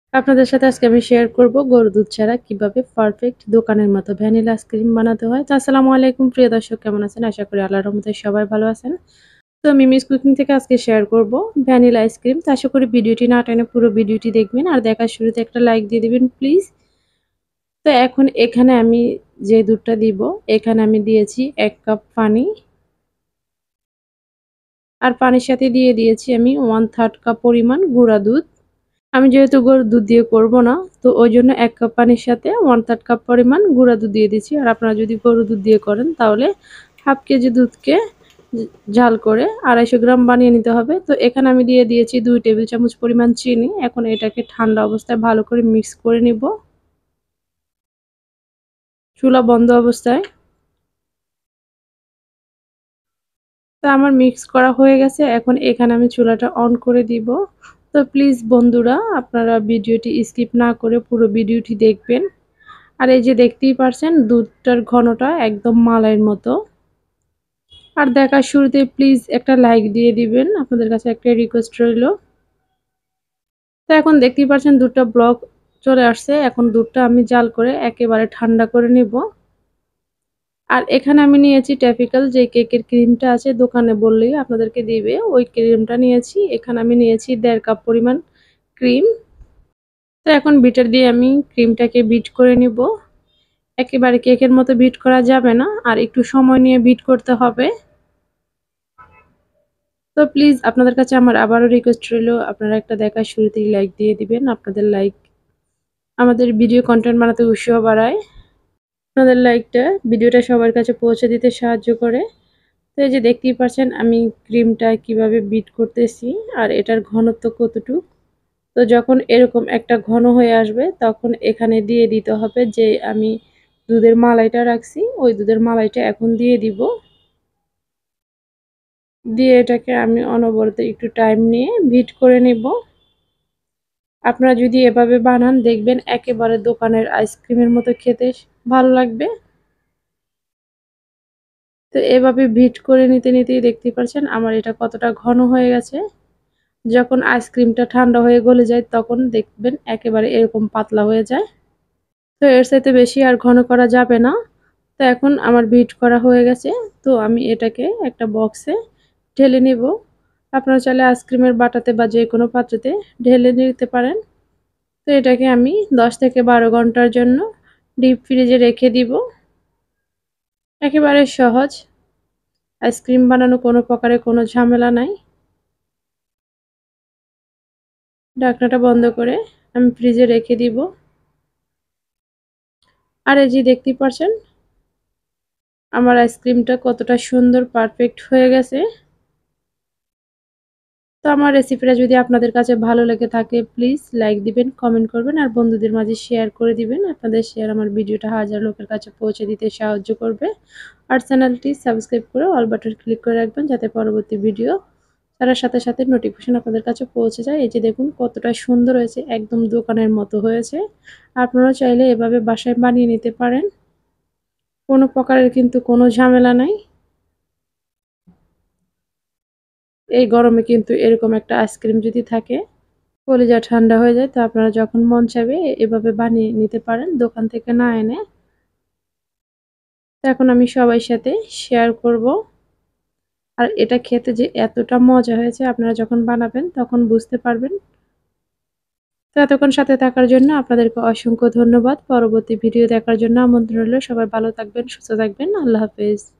আপনাদের সাথে আজকে আমি শেয়ার করব গরুর দুধ ছাড়া কিভাবে পারফেক্ট দোকানের মতো ভ্যানিলা আইসক্রিম বানাতে হয়। তো আসসালামু আলাইকুম প্রিয় দর্শক, কেমন আছেন? আশা করি আল্লাহর রহমতে সবাই ভালো আছেন। তো মিমিস কুকিং থেকে আজকে শেয়ার করব ভ্যানিলা আইসক্রিম। তো আশা করি ভিডিওটি না টেনে পুরো ভিডিওটি দেখবেন আর দেখার শুরুতে একটা লাইক দিয়ে দিবেন প্লিজ। তো এখন এখানে আমি যে দুধটা দিব, এখানে আমি দিয়েছি ১ কাপ পানি আর পানির সাথে দিয়ে দিয়েছি আমি 1/3 কাপ পরিমাণ গুঁড়া দুধ। আমি যেহেতু গরুর দুধ দিয়ে করব না, তো ওইজন্য ১ কাপ পানির সাথে 1/3 কাপ পরিমাণ গুঁড়া দুধ দিয়ে দিচ্ছি। আর আপনারা যদি গরুর দুধ দিয়ে করেন তাহলে হাফ কেজি দুধকে জাল করে ২৫০ গ্রাম বানিয়ে নিতে হবে। তো এখানে আমি দিয়ে দিয়েছি ২ টেবিল চামচ পরিমাণ চিনি। এখন এটাকে ঠান্ডা অবস্থায় ভালো করে মিক্স করে নিব, চুলা বন্ধ অবস্থায়। তো আমার মিক্স করা হয়ে গেছে। এখন এখানে আমি চুলাটা অন করে দিব। তো প্লিজ বন্ধুরা, আপনারা ভিডিওটি স্কিপ না করে পুরো ভিডিওটি দেখবেন। আর এই যে দেখতেই পারছেন দুধটার ঘনটা একদম মালাইয়ের মতো। আর দেখার শুরুতে প্লিজ একটা লাইক দিয়ে দিবেন, আপনাদের কাছে একটা রিকোয়েস্ট রইল। তো এখন দেখতেই পারছেন দুধটা ব্লক চলে আসছে। এখন দুধটা আমি জাল করে একেবারে ঠান্ডা করে নিব। আর এখানে আমি নিয়েছি ট্যাপিক্যাল যে কেকের ক্রিমটা আছে, দোকানে বললেই আপনাদেরকে দিবে, ওই ক্রিমটা নিয়েছি। এখানে আমি নিয়েছি ১.৫ কাপ পরিমাণ ক্রিম। তো এখন বিটার দিয়ে আমি ক্রিমটাকে বিট করে নিব। একেবারে কেকের মতো বিট করা যাবে না, আর একটু সময় নিয়ে বিট করতে হবে। তো প্লিজ আপনাদের কাছে আমার আবারও রিকোয়েস্ট রইল, আপনারা একটা দেখার শুরুতেই লাইক দিয়ে দিবেন। আপনাদের লাইক আমাদের ভিডিও কন্টেন্ট বানাতে উৎসাহ বাড়ায়। আপনাদের লাইকটা ভিডিওটা সবার কাছে পৌঁছে দিতে সাহায্য করে। তো এই যে দেখতেই পাচ্ছেন আমি ক্রিমটা কিভাবে বিট করতেছি আর এটার ঘনত্ব কতটুক। তো যখন এরকম একটা ঘন হয়ে আসবে তখন এখানে দিয়ে দিতে হবে যে আমি দুধের মালাইটা রাখছি, ওই দুধের মালাইটা এখন দিয়ে দিব। দিয়ে এটাকে আমি অনবরত একটু টাইম নিয়ে বিট করে নেব। আপনারা যদি এভাবে বানান দেখবেন একেবারে দোকানের আইসক্রিমের মতো খেতে ভালো লাগবে। তো এভাবে বিট করে নিতেই দেখতেই পাচ্ছেন আমার এটা কতটা ঘন হয়ে গেছে। যখন আইসক্রিমটা ঠান্ডা হয়ে গলে যায় তখন দেখবেন একেবারে এরকম পাতলা হয়ে যায়। তো এর চাইতে বেশি আর ঘন করা যাবে না। তো এখন আমার বিট করা হয়ে গেছে। তো আমি এটাকে একটা বক্সে ঢেলে নেব। আপনারা চাইলে আইসক্রিমের বাটাতে বা যেকোনো পাত্রতে ঢেলে নিতে পারেন। তো এটাকে আমি ১০ থেকে ১২ ঘন্টার জন্য ডিপ ফ্রিজে রেখে দিব। একেবারে সহজ আইসক্রিম বানানো, কোনো প্রকারে কোনো ঝামেলা নাই। ঢাকনাটা বন্ধ করে আমি ফ্রিজে রেখে দিব। আর এই যে দেখতেই পাচ্ছেন আমার আইসক্রিমটা কতটা সুন্দর পারফেক্ট হয়ে গেছে। তো আমার রেসিপিটা যদি আপনাদের কাছে ভালো লেগে থাকে প্লিজ লাইক দিবেন, কমেন্ট করবেন আর বন্ধুদের মাঝে শেয়ার করে দিবেন। আপনাদের শেয়ার আমার ভিডিওটা হাজার লোকের কাছে পৌঁছে দিতে সাহায্য করবে। আর চ্যানেলটি সাবস্ক্রাইব করে অল বাটন ক্লিক করে রাখবেন যাতে পরবর্তী ভিডিও ছাড়ার সাথে সাথে নোটিফিকেশন আপনাদের কাছে পৌঁছে যায়। এই যে দেখুন কতটা সুন্দর হয়েছে, একদম দোকানের মতো হয়েছে। আপনারা চাইলে এভাবে বাসায় বানিয়ে নিতে পারেন, কোনো প্রকারের কিন্তু কোনো ঝামেলা নাই। এই গরমে কিন্তু এরকম একটা আইসক্রিম যদি থাকে কলিজা ঠান্ডা হয়ে যায়। তো আপনারা যখন মন চাইবে এভাবে বানিয়ে নিতে পারেন দোকান থেকে না এনে। তো এখন আমি সবার সাথে শেয়ার করব। আর এটা খেতে যে এতটা মজা হয়েছে আপনারা যখন বানাবেন তখন বুঝতে পারবেন। তো এতক্ষণ সাথে থাকার জন্য আপনাদেরকে অসংখ্য ধন্যবাদ। পরবর্তী ভিডিও দেখার জন্য আমন্ত্রণ রইল। সবাই ভালো থাকবেন, সুস্থ থাকবেন। আল্লাহ হাফেজ।